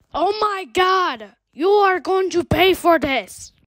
Oh my god! You are going to pay for this!